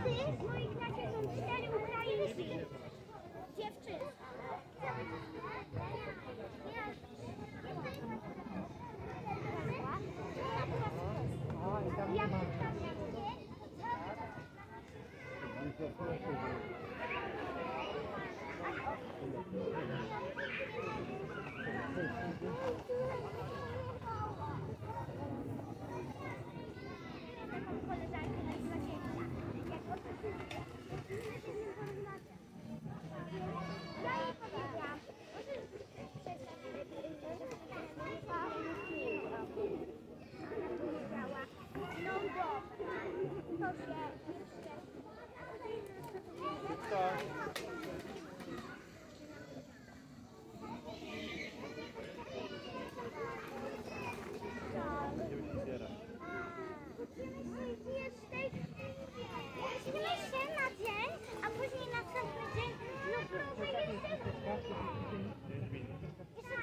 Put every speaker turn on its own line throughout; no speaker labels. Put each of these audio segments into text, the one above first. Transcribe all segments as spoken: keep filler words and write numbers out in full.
Z moich braci są cztery ukraińskie dziewczyny.
O, i tam nie ma.
Koleżanki najzwyczajniejsza. Ja jej powiedziałam, no dobra, to się jeszcze... Musimy się na dzień, a później następny dzień, no proszę, jeszcze... Jeszcze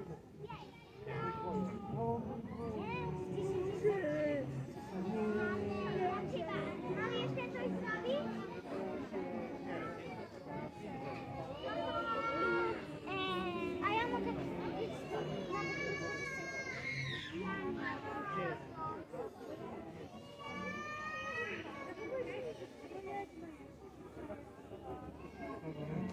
dziesięć. Mamy jeszcze coś zrobić? A ja mogę zrobić nawet...